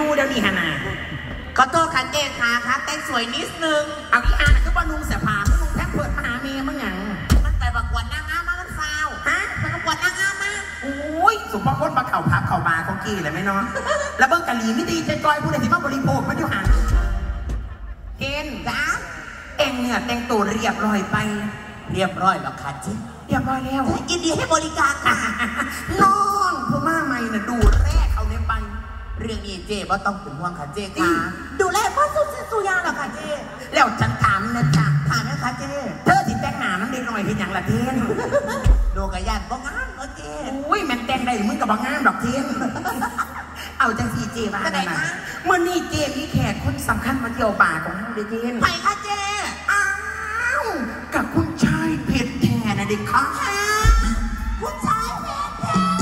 อยู่เดี๋ยวนี้ฮะนาขอโทษค่ะเจ๊ค่ะครับแต่งสวยนิดนึงเอาอีอาก็ว่านุ่งเสียผ้ามึงนุ่งแค่เปิดมาหาเมียมึงหยังมันไปประกวดนางงามมามันฟาวฮะไปประกวดนางงามมาโอ้ยสมพรพ้นมาเข่าพับเข่าบาของกี้เลยไหมเนาะแล้วเบิ้งกะหรี่ไม่ดีใจกลอยผู้ใดที่มาบริโภคมันอยู่ห่างเกณฑ์จ้าเอ็งเนี่ยแต่งตัวเรียบร้อยไปเรียบร้อยแล้วค่ะเจ๊เรียบร้อยแล้วยินดีให้บริการค่ะน้องผู้มาใหม่น่ะดูแรกเอาเนี่ยไปเรื่องนี้เจ๊ว่าต้องเป็นห่วงค่ะเจ๊ค่ะดูแลพ่อสุยาหรอค่ะเจ๊แล้วฉันถามนะจ๊ะถามนะคะเจ๊เธอที่แต่งหน้ามันได้หน่อยเป็นอย่างละเทนดูกระยานบ้องงามโอเคอุ้ยมันแต่งได้มึงกับบ้องงามดอกเทนเอาจังสีเจ๊บ้านะเมื่อนี่เจ๊มีแขกคนสำคัญมาเที่ยวป่าของเราเดเทนไปค่ะเจ๊อ้าวกับคุณชายเพชรแทนนะเด็กค่ะคุณชายเพชรแทน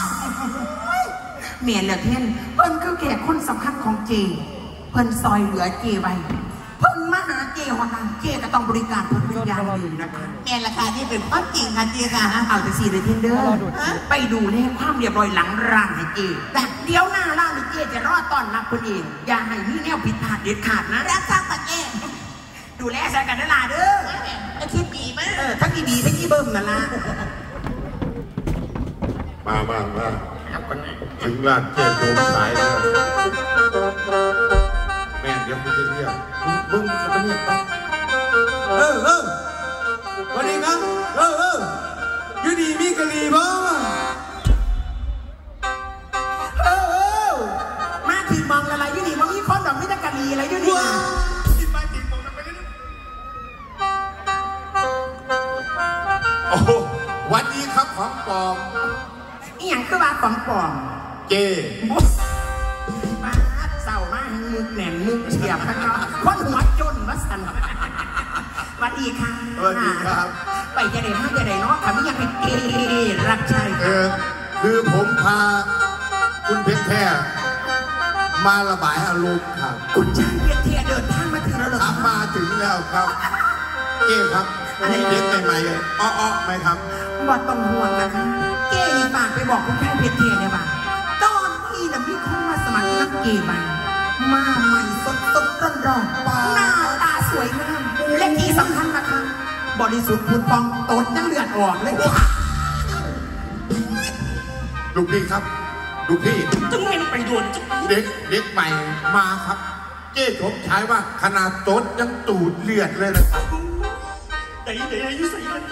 เมียนเหลือเทนเพิ่นคือแขกคนสำคัญของเจเพิ่นซอยเหลือเจไว้เพิ่นมาหาเจหัวหน้าเจก็ต้องบริการเพิ่นเป็นอย่างดีนะคะเมียนราคาที่เป็นความจริงค่ะเจค่ะเอาแต่สีเลยเทนเดอร์ไปดูแลความเรียบร้อยหลังร้านให้เจแต่เดี๋ยวหน้าร้านเจจะรอต้อนรับเพิ่นเองอย่าให้มีแนวผิดพลาดเด็ดขาดนะรับทราบค่ะเจดูแลใส่กันนั่นล่ะเด้อไอ้คิดดีมากทั้งดีทั้งที่เบิ่มนั่นล่ะมาถึงร้านเจ๊โดมสายแล้วแม่เดี๋ยวมึงจะเรียกมึงจะไปเรียกไปวันนี้นะยูดีมีกะหรี่บ้างมาถึงมองอะไรยูดีมองมีคนดอกไม่ได้กะหรี่อะไรยูดีโอ้วันนี้ครับของปลอมอีหยังคือว่าของปลอมเจ๊มาเศร้ามากมึกแหนมมึกเฉียบข้างนอกคนหัวจนมาสั่นสวัสดีค่ะสวัสดีครับไปจะได้มาจะได้เนาะแต่ไม่ยังเป็นเกรักใช่คือผมพาคุณเพชรแท้มาระบายอารมณ์ครับคุณช่างเพชรแท้เดินทางมาถึงแล้วเหรอครับมาถึงแล้วครับเจ๊ครับอะไรเด็กใหม่ๆเลยอ้อไหมครับบ่ต้องห่วงนะคะเจ๊ฝากไปบอกคุณช่างเพชรแท้เนี่ยว่าตอนที่น่ะมีคนมาสมัครนักเกย์ใหม่มาใหม่สดร้อนหน้าตาสวยงามและที่สำคัญนะคะบริสุทธิ์ผุดพองตดยังเลือดออกเลยลูกพี่ครับลูกพี่จึงเป็นไปด่วนเด็กใหม่มาครับเจ๊ผมใช้ว่าขนาดตดยังตูดเลือดเลยนะครับเดี๋ยวอายุใส่เลย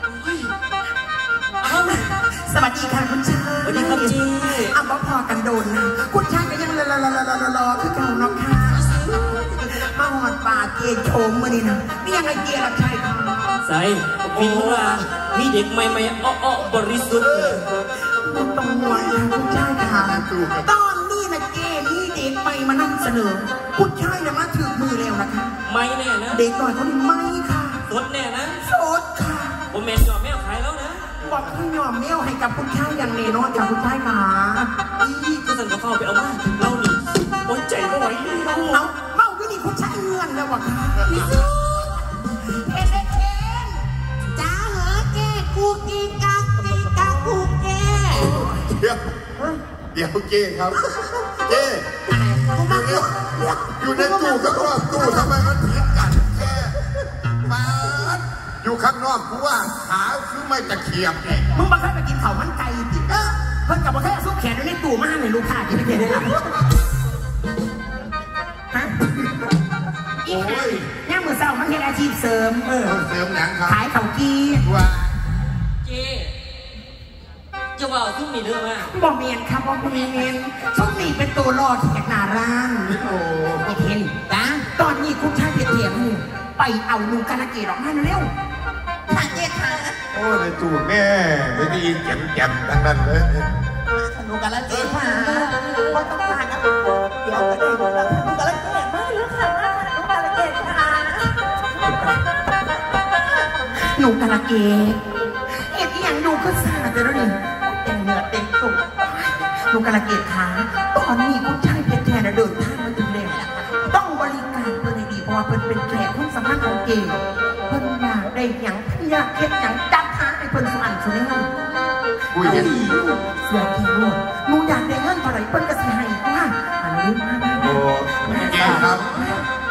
สวัสดีค่ะคุณชายสวัสดีครับจีอ้าวพอกันโดนนะคุณชายก็ยังรอคือเก่าน้องค่ะมาหอดป่าเกย์โฉมมาดินะนี่ยังไงเกย์รักชายค่ะใส่พินว่ามีเด็กใหม่อ้อบริสุทธิ์ไม่ต้องห่วงนะคุณชายค่ะตอนนี้นะเกย์มีเด็กใหม่มานั่งเสนอคุณชายเนี่ยมาถือมือแล้วนะคะไม่แน่นะเด็กหน่อยเขานี่ไม่ค่ะสดแน่นะสดค่ะผมแมนยอมแมวขายแล้วนะบอกให้ยอมแมวให้กับคุณชายอย่างแน่นอนค่ะคุณชายค่ะก็สั่งกาแฟไปเอามาเราหนึ่งโอ้ใจไม่ไหวเอาเมาวิธีคุณชายเงื่อนแล้ววะค่ะพี่ซูเอ็นจ้าเหรอแกกูกีกากูแกเดี๋ยวเจ๊ครับเจ๊อยู่ในตู้กับนอกตู้ทำไมมันผิดกันแค่มาอยู่ข้างนอกกูว่าขาคือไม่ตะเขียบไงมึงบังคับไปกินเข่ามันไก่จิเพิ่งกลับมาแค่ซุกแขนอยู่ในตู้มาให้ลูกค้ากินไม่เกินได้หรอฮะโอ้ยย่ามือเศร้ามันเป็นอาชีพเสริมเสริมหนังครับขายข้าวกีว่าเจ๊จะว่าทุ่มมีเรื่องมากบ่เมียนครับบ่เมียนช่วงนี้เป็นตัวรอดแขกนาร้านโอ้ไม่เห็นนะตอนนี้คุณชายเพียงไปเอาลูกกระเกดออกมาเร็วทางเจ๊ค่ะโอ้ในตู้แม่ไม่ได้ยินแจ่มทั้งนั้นเลยลูกกระเกดค่ะก็ต้องการนะเดี๋ยวก็ได้ลูกกระเกดมาแล้วค่ะลูกกระเกดค่ะหนูกระเกดเอ็ดยังดูก็สาดแล้วนี่เต็มเนื้อเต็มตัวหนูกระเกดขาตอนนี้คุณชายเพชรแทนเดินทางมาถึงแล้วต้องบริการเพื่อนให้ดีเพราะว่าเพื่อนเป็นแขกคนสำคัญของเกย์เพื่อนอยากได้หยังอยากเฮ็ดหยังจัดหาให้เพื่อนสุอันสุดแล้วเสียกี่ลูกหนูอยากได้เงินเท่าไหร่เพื่อนก็สิให้ว่าอันนี้มา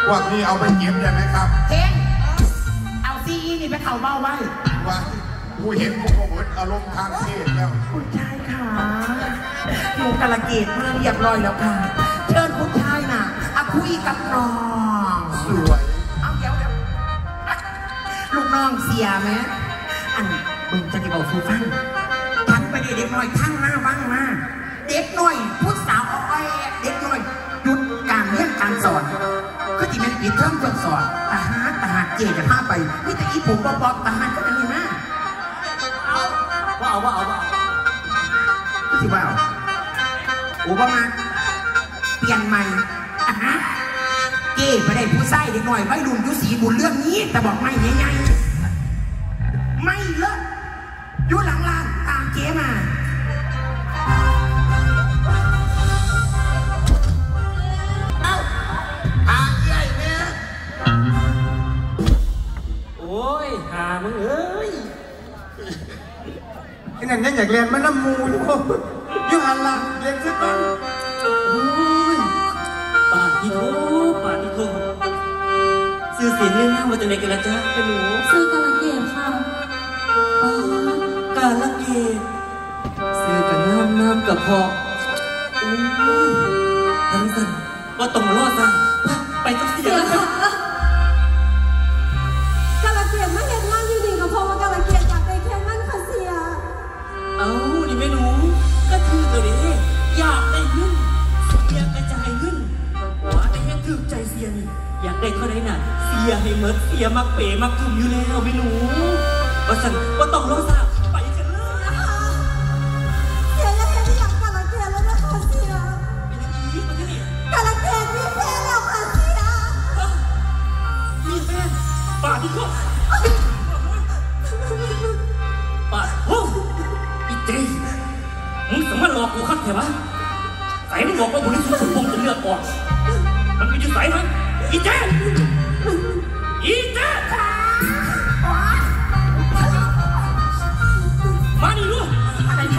พวกนี้เอาไปเก็บได้ไหมครับเทงเอาซีนี่ไปเข่าเบ้าไว้ว่ากูเห็นกูก็หมดอารมณ์ทางเพศแล้วคุณชายค่ะหนูกระเกดมาเรียบร้อยแล้วค่ะเชิญคุณชายน่ะคุยกับน้องสวยเอาเดี๋ยวลูกน้องเสียไหมอันมึงจะได้บอกฟูฟังทั้งไปเด็กน้อยทั้งหน้าบ้างมาเด็กน้อยผู้สาวอ้อยเด็กน้อยหยุดการเรียนการสอนก็ที่เป็นปิดเทอมจบสอนทหารเจจะพาไปนี่แต่อีผมบอกทหารก็อย่างนี้นะว่าเอาก็สิว่าโอ้บ้ามาเปลี่ยนใหม่เจ๊ไปได้ผู้ไส้เด็กหน่อยไว้รุ่นยุสีบุญเรื่องนี้แต่บอกไม่ใหญ่ๆไม่เลิกยุหลังลานตามเจ๊มาเอ้าหาใหญ่เนี่ยโอ้ยหามึงเอ้ยไอ้นั่นยังอยากเรียนมันน้ำมูอยู่อยู่หันหลังเรียนสักวันโอ้ยปาที่โถซื้อเสียงเรื่องหน้ามาจากไหนกันละจ๊ะเป็นหนูซื้อกาลเกตค่ะกาลเกตซื้อกันน้ำกับพอทั้งสั่นว่าต้องรอดนะไปกับเสียงค่ะกาลเกตไม่เห็นงานอยู่ดีกับพอมากาลเกตอยากไปแข่งมันค่ะเสียเอ้าดิไม่รู้ก็คือตัวนี้อยากได้เงินเสียกระจายเงินว่าแต่ยังถือใจเสียนี่อยากได้เท่าไรน่ะเสียให้เมิดเสียมักเป๋มักทุ่มอยู่แล้วไม่รู้ว่าสั่นว่าต้องรอดนะไปกันเลยนะคะเสียยังเห็นที่อยากกาลเกตแล้วนะคะเสียเป็นยังไงมาที่นี่กาลเกตมีแฟนแล้วค่ะเสียมีแฟนป่าที่เขาป่าโอ้อีเจมึงสามารถหลอกกูคัดแถวะใส่มึงบอกว่าบุรีสุดผมจะเลือกก่อนมันมีจุดใส่ไหมอีเจมาดิลูกอะไรคะ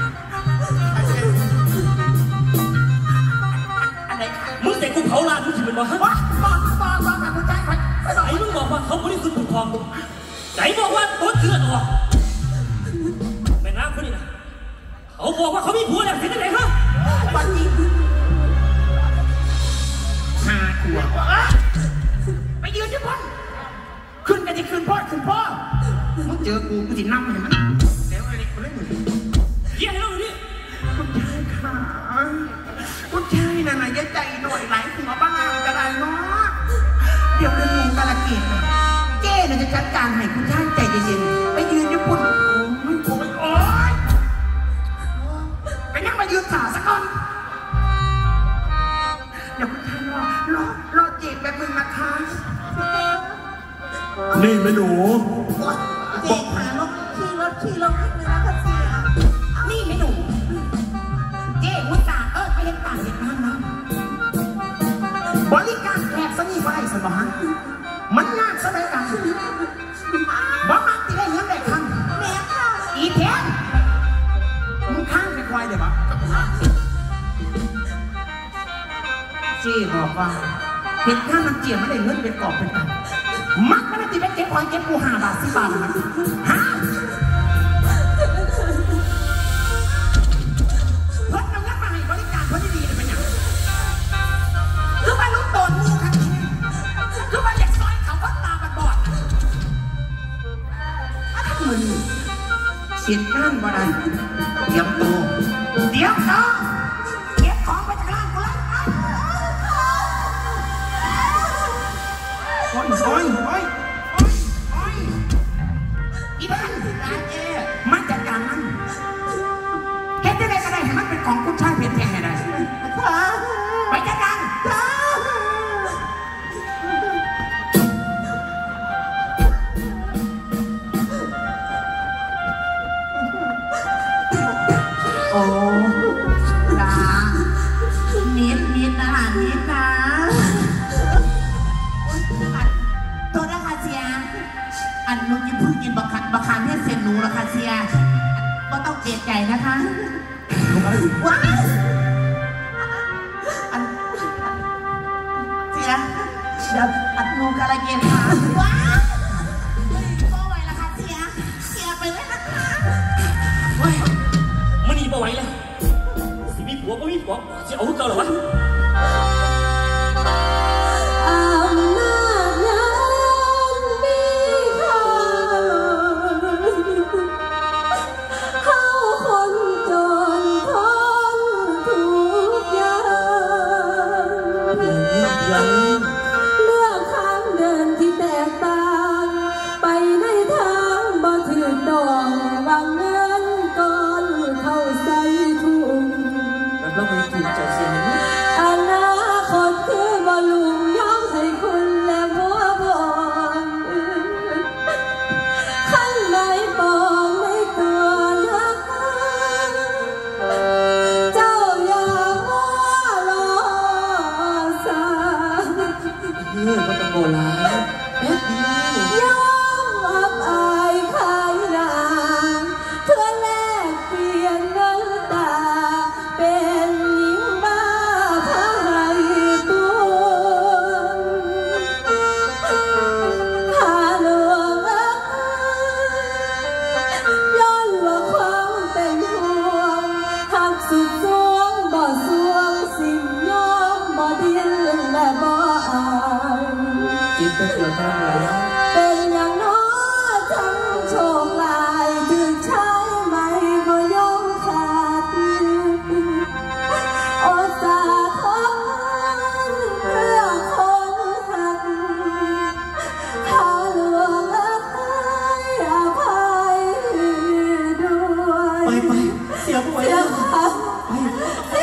มึงแต่กูเผาลานมึงถึงเป็นวะบอกกับคุณชายไอ้มึงบอกว่าเขาบริสุทธิ์ผุดทองไหนบอกว่าโดนเถื่อนออกแม่น้ำคนนี้นะเขาบอกว่าเขามีผัวแล้วเห็นได้ไหมครับวันนี้5 ขวบไปยืนที่พ่อขึ้นกันที่ขึ้นพ่อมึงเจอกูสินั่งเห็นไหมแล้วอะไรกูเล่นอยู่เยี่ยให้เราดูดิคุณชายค่ะคุณชายน่ะอย่าใจหน่อยไหลหัวบ้างก็ได้เนาะเดี๋ยวเรื่องกาลเกตเจ๊น่ะจะจัดการให้คุณชายใจเย็นๆไปยืนที่พ่อโอ๊ยไปนั่งมายืนขาสักก่อนเดี๋ยวคุณชายรอเจ็บแบบมึงนะคะนี่แม่หนูเจ๊พารถขี่รถนิดนึงนะคะเสียนี่แม่หนูเจ๊มุตาไปเห็นต่างเห็นบ้านนะบริการแขกสนีไว้สบายมันงานสบายกันบ้ามันตีได้เงินได้ครั้งแม่ค่ะอีแทนมึงข้างไปควายเดี๋ยวปะเจ๊บอกว่าเห็นข้างมันเจี๋ยไม่ได้เงินเป็นกอบเป็นตังมักมันตีไปเก็บควายเก็บกู5 บาท10 บาทนะฮะรถน้ำยักษ์มาให้บริการคนดีๆเป็นอย่างคือว่าลูกโดนงูค่ะคือว่าอยากซอยเขาว่าตาบอดมึงเสียงานบ่ได้เดี๋ยวโตเก็บของไปจากร้านกูเลยโอ้ยอีบ้านร้านเจ๊มันจัดการมันเฮ็ดได้ก็ได้ให้มันเป็นของคุณชายเพชรแท้ให้ได้ไปจัดการโอ้ลานิดนะโทษนะคะเสียอันนุ้งยังเพิ่งกินบักคาเนี่ยเสียหนูแล้วค่ะเสียก็ต้องเกลียดใจนะคะว้าวอันเสียเดี๋ยวกาลเกตขาว้าวก็ไหวละค่ะเสียไปเลยนะคะเฮ้ยมันหนีไปไหวเลยสิมีผัวก็มีผัวจะเอาเก่าหรอวะอำนาจนั้นมีค่าเข้าคนจนทนทุกอย่างยังเลือกทางเดินที่แตกต่างไปในทางบ่ถึงดองวางเงินก่อนเข้าใส่ถุงรับรองไม่ถูกใจเสียงอนาคตคือบอลลูนยอมให้คุณและผัวบอนข้างในปองในตัวนักเจ้าอย่ามัวรอสายมันตะโกนร้ายแป๊บเดียวยอมอับอายขายหน้าเพื่อแลกเปลี่ยนเงินตาเป็นหญิงบ้าพายตัวข้าหลวงย้อนว่าความเป็นห่วงหักสุดสวงบ่สวงสิ่งยอมบ่ดิ้นและบ่อายจิตเป็นเสือทางไหลเป็นอย่างน้อทั้งโชคลายถึงใช้ไม่ก็ยอมขาดโอสาทนเพื่อคนหักข้าหลวงอภัยด้วยไปเสียป่วยเสียแล้วค่ะไป